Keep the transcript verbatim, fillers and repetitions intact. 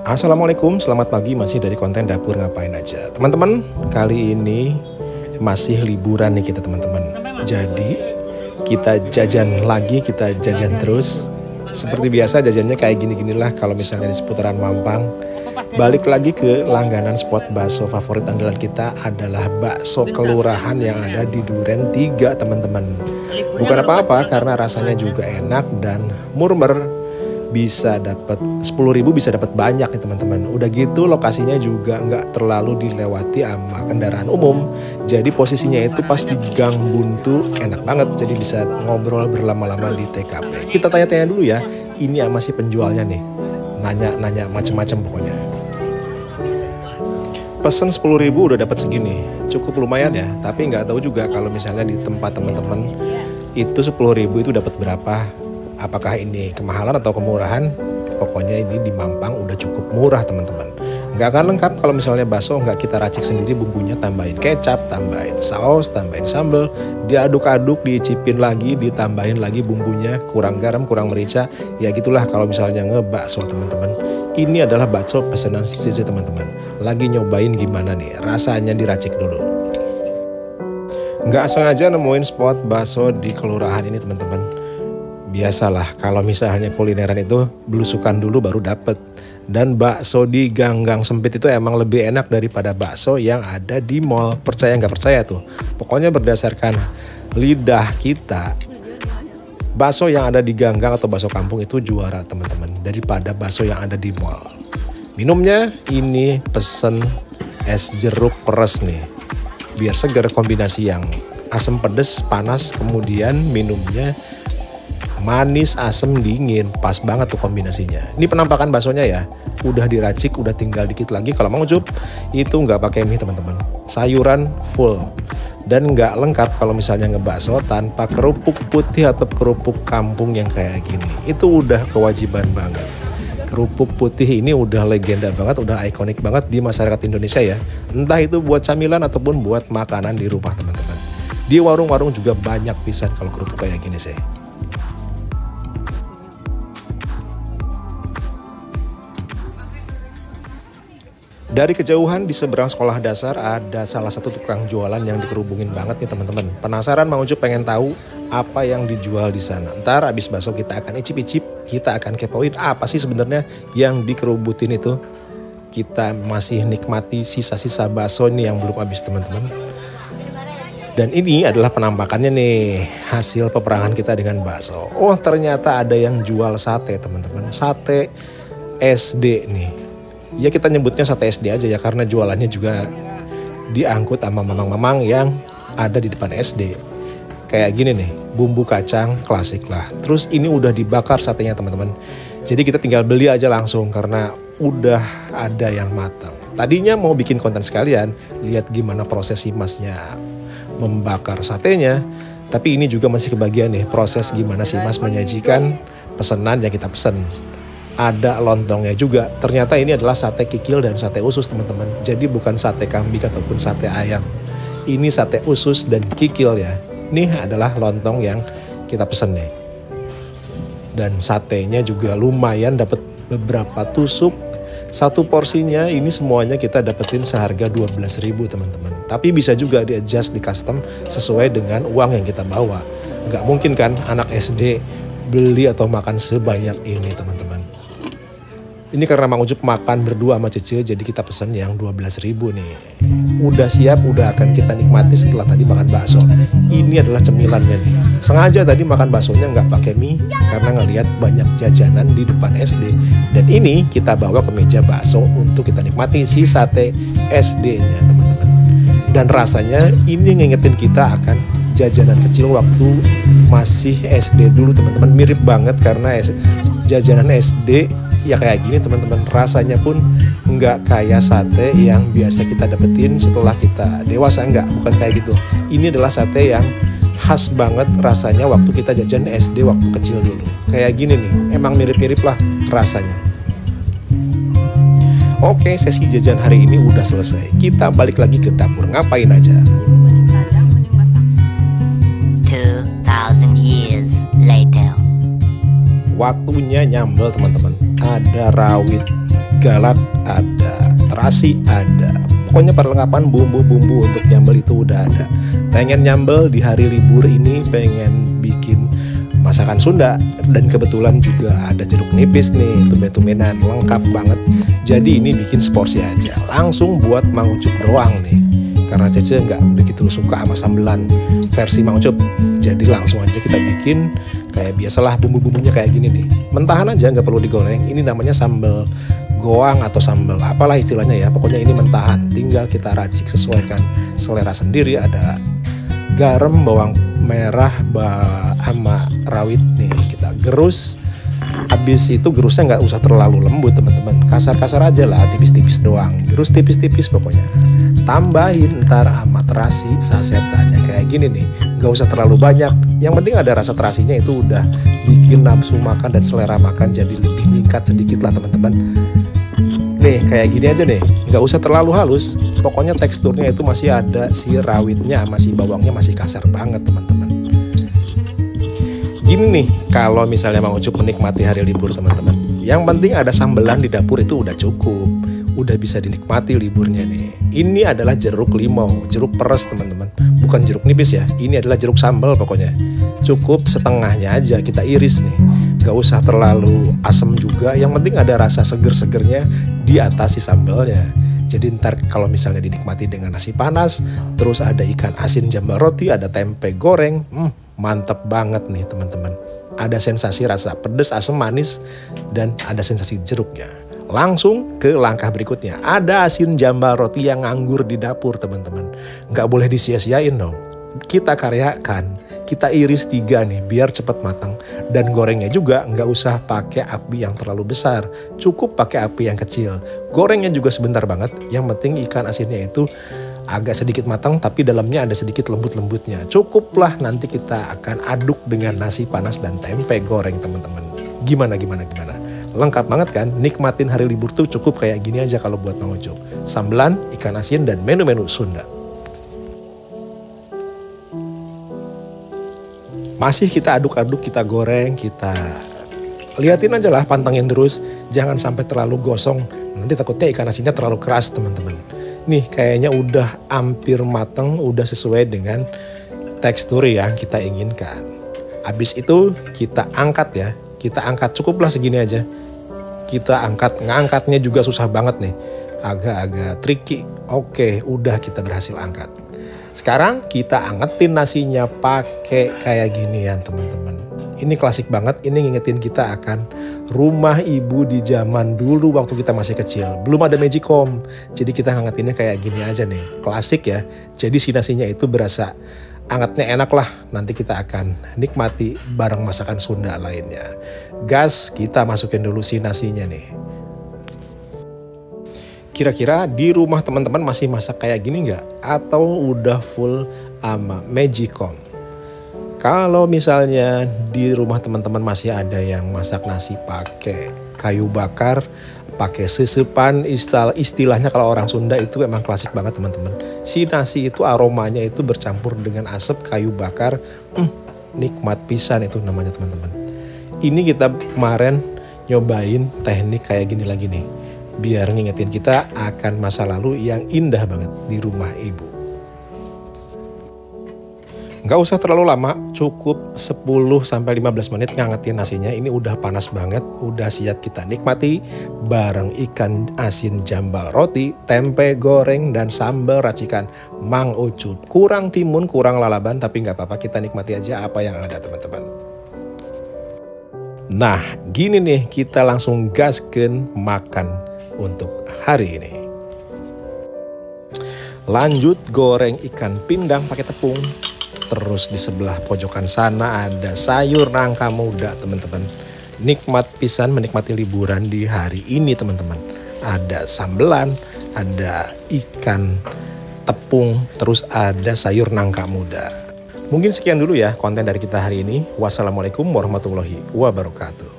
Assalamualaikum, selamat pagi, masih dari konten dapur ngapain aja. Teman-teman, kali ini masih liburan nih kita teman-teman. Jadi kita jajan lagi, kita jajan terus. Seperti biasa jajannya kayak gini-ginilah kalau misalnya di seputaran Mampang. Balik lagi ke langganan spot bakso favorit andalan kita adalah bakso kelurahan yang ada di Duren tiga teman-teman. Bukan apa-apa karena rasanya juga enak dan murmer. Bisa dapat sepuluh ribu, bisa dapat banyak nih teman-teman. Udah gitu lokasinya juga nggak terlalu dilewati sama kendaraan umum. Jadi posisinya itu pas di gang buntu, enak banget. Jadi bisa ngobrol berlama-lama di T K P. Kita tanya-tanya dulu ya, ini sama si penjualnya nih. Nanya-nanya macem-macem pokoknya. Pesen sepuluh ribu udah dapat segini. Cukup lumayan ya, tapi nggak tahu juga kalau misalnya di tempat teman-teman itu sepuluh ribu itu dapat berapa. Apakah ini kemahalan atau kemurahan? Pokoknya ini di Mampang udah cukup murah teman-teman. Nggak akan lengkap kalau misalnya bakso nggak kita racik sendiri bumbunya, tambahin kecap, tambahin saus, tambahin sambal, diaduk-aduk, diicipin lagi, ditambahin lagi bumbunya, kurang garam, kurang merica. Ya gitulah kalau misalnya ngebakso teman-teman. Ini adalah bakso pesanan Sisi teman-teman. Lagi nyobain gimana nih, rasanya diracik dulu. Nggak sengaja nemuin spot bakso di kelurahan ini teman-teman. Biasalah kalau misalnya kulineran itu belusukan dulu baru dapet. Dan bakso di gang-gang sempit itu emang lebih enak daripada bakso yang ada di mall. Percaya nggak percaya tuh. Pokoknya berdasarkan lidah kita, bakso yang ada di gang-gang atau bakso kampung itu juara teman-teman daripada bakso yang ada di mall. Minumnya ini pesen es jeruk peres nih. Biar segar, kombinasi yang asam pedes panas, kemudian minumnya manis, asem, dingin. Pas banget tuh kombinasinya. Ini penampakan baksonya ya. Udah diracik, udah tinggal dikit lagi. Kalau mau ngucup, itu nggak pakai mie teman-teman. Sayuran full. Dan nggak lengkap kalau misalnya ngebakso tanpa kerupuk putih atau kerupuk kampung yang kayak gini. Itu udah kewajiban banget. Kerupuk putih ini udah legenda banget, udah ikonik banget di masyarakat Indonesia ya. Entah itu buat camilan ataupun buat makanan di rumah teman-teman. Di warung-warung juga banyak pisan kalau kerupuk kayak gini sih. Dari kejauhan di seberang sekolah dasar ada salah satu tukang jualan yang dikerubungin banget nih teman-teman. Penasaran Mang Ucup pengen tahu apa yang dijual di sana. Ntar abis bakso kita akan icip-icip, kita akan kepoin apa sih sebenarnya yang dikerubutin itu. Kita masih nikmati sisa-sisa bakso ini yang belum habis teman-teman. Dan ini adalah penampakannya nih, hasil peperangan kita dengan bakso. Oh ternyata ada yang jual sate teman-teman, sate S D nih. Ya kita nyebutnya sate S D aja ya karena jualannya juga diangkut sama mamang-mamang yang ada di depan S D. Kayak gini nih, bumbu kacang klasik lah. Terus ini udah dibakar satenya teman-teman. Jadi kita tinggal beli aja langsung karena udah ada yang matang. Tadinya mau bikin konten sekalian, lihat gimana proses si masnya membakar satenya. Tapi ini juga masih kebagian nih proses gimana si mas menyajikan pesanan yang kita pesen. Ada lontongnya juga. Ternyata ini adalah sate kikil dan sate usus teman-teman. Jadi bukan sate kambing ataupun sate ayam. Ini sate usus dan kikil ya. Ini adalah lontong yang kita pesen nih. Dan satenya juga lumayan, dapat beberapa tusuk. Satu porsinya ini semuanya kita dapetin seharga dua belas ribu teman-teman. Tapi bisa juga di adjust, di custom sesuai dengan uang yang kita bawa. Nggak mungkin kan anak S D beli atau makan sebanyak ini teman-teman. Ini karena Mang Ucup makan berdua sama Cece, jadi kita pesen yang dua belas ribu nih. Udah siap, udah akan kita nikmati setelah tadi makan bakso. Ini adalah cemilannya nih. Sengaja tadi makan baksonya nggak pakai mie karena ngelihat banyak jajanan di depan S D. Dan ini kita bawa ke meja bakso untuk kita nikmati si sate S D-nya teman-teman. Dan rasanya ini ngingetin kita akan jajanan kecil waktu masih S D dulu teman-teman. Mirip banget karena jajanan S D ya kayak gini teman-teman. Rasanya pun nggak kayak sate yang biasa kita dapetin setelah kita dewasa, enggak, bukan kayak gitu. Ini adalah sate yang khas banget rasanya waktu kita jajan S D waktu kecil dulu. Kayak gini nih, emang mirip-mirip lah rasanya. Oke, sesi jajan hari ini udah selesai. Kita balik lagi ke dapur ngapain aja. two thousand years later. Waktunya nyambel teman-teman. Ada rawit galak ada, terasi ada. Pokoknya perlengkapan bumbu-bumbu untuk nyambel itu udah ada. Pengen nyambel di hari libur ini, pengen bikin masakan Sunda, dan kebetulan juga ada jeruk nipis nih, tumben-tumbenan, lengkap banget. Jadi ini bikin seporsi aja, langsung buat Mang Ucup doang nih. Karena Cece nggak begitu suka sama sambelan versi Mang Ucup, jadi langsung aja kita bikin kayak biasalah, bumbu-bumbunya kayak gini nih. Mentahan aja, nggak perlu digoreng. Ini namanya sambal goang atau sambal apalah istilahnya ya. Pokoknya ini mentahan, tinggal kita racik sesuaikan selera sendiri. Ada garam, bawang merah, sama rawit nih, kita gerus. Habis itu gerusnya nggak usah terlalu lembut teman-teman, kasar-kasar aja lah, tipis-tipis doang. Gerus tipis-tipis pokoknya. Tambahin ntar sama terasi sasetannya kayak gini nih, nggak usah terlalu banyak. Yang penting ada rasa terasinya, itu udah bikin nafsu makan dan selera makan jadi lebih meningkat sedikit lah teman-teman. Nih kayak gini aja nih, nggak usah terlalu halus. Pokoknya teksturnya itu masih ada si rawitnya, masih bawangnya masih kasar banget teman-teman. Gini nih, kalau misalnya Mang Ucup menikmati hari libur teman-teman, yang penting ada sambelan di dapur itu udah cukup, udah bisa dinikmati liburnya nih. Ini adalah jeruk limau, jeruk peres teman-teman, bukan jeruk nipis ya. Ini adalah jeruk sambal pokoknya. Cukup setengahnya aja kita iris nih, gak usah terlalu asem juga. Yang penting ada rasa seger-segernya di atas si sambalnya. Jadi ntar kalau misalnya dinikmati dengan nasi panas, terus ada ikan asin jambal roti, ada tempe goreng, hmm, mantep banget nih teman-teman. Ada sensasi rasa pedas, asam, manis, dan ada sensasi jeruknya. Langsung ke langkah berikutnya. Ada asin jambal roti yang nganggur di dapur teman-teman. Nggak boleh disia-siain dong. Kita karyakan, kita iris tiga nih biar cepat matang. Dan gorengnya juga nggak usah pakai api yang terlalu besar, cukup pakai api yang kecil. Gorengnya juga sebentar banget, yang penting ikan asinnya itu agak sedikit matang tapi dalamnya ada sedikit lembut-lembutnya. Cukuplah, nanti kita akan aduk dengan nasi panas dan tempe goreng teman-teman. Gimana gimana gimana? Lengkap banget kan? Nikmatin hari libur tuh cukup kayak gini aja kalau buat Mang Ucup. Sambelan, ikan asin, dan menu-menu Sunda. Masih kita aduk-aduk, kita goreng, kita liatin aja lah, pantengin terus. Jangan sampai terlalu gosong, nanti takutnya ikan asinnya terlalu keras teman-teman. Nih kayaknya udah hampir mateng, udah sesuai dengan tekstur yang kita inginkan. Habis itu kita angkat ya, kita angkat, cukuplah segini aja. Kita angkat, ngangkatnya juga susah banget nih, agak-agak tricky. Oke, udah kita berhasil angkat. Sekarang kita angetin nasinya pakai kayak gini ya teman-teman. Ini klasik banget, ini ngingetin kita akan rumah ibu di zaman dulu waktu kita masih kecil. Belum ada Magicom, jadi kita ngangetinnya kayak gini aja nih. Klasik ya, jadi si nasinya itu berasa angetnya enak lah. Nanti kita akan nikmati bareng masakan Sunda lainnya. Gas, kita masukin dulu si nasinya nih. Kira-kira di rumah teman-teman masih masak kayak gini nggak? Atau udah full sama Magicom? Kalau misalnya di rumah teman-teman masih ada yang masak nasi pakai kayu bakar, pakai sesepan, istilah, istilahnya kalau orang Sunda itu emang klasik banget teman-teman. Si nasi itu aromanya itu bercampur dengan asap kayu bakar, hmm, nikmat pisan itu namanya teman-teman. Ini kita kemarin nyobain teknik kayak gini lagi nih, biar ngingetin kita akan masa lalu yang indah banget di rumah ibu. Nggak usah terlalu lama, cukup sepuluh sampai lima belas menit ngangetin nasinya. Ini udah panas banget, udah siap kita nikmati bareng ikan asin jambal roti, tempe goreng, dan sambal racikan Mang Ucup. Kurang timun, kurang lalaban, tapi nggak apa-apa, kita nikmati aja apa yang ada teman-teman. Nah, gini nih, kita langsung gaskeun makan untuk hari ini. Lanjut goreng ikan pindang pakai tepung. Terus di sebelah pojokan sana ada sayur nangka muda teman-teman. Nikmat pisan menikmati liburan di hari ini teman-teman. Ada sambelan, ada ikan tepung, terus ada sayur nangka muda. Mungkin sekian dulu ya konten dari kita hari ini. Wassalamualaikum warahmatullahi wabarakatuh.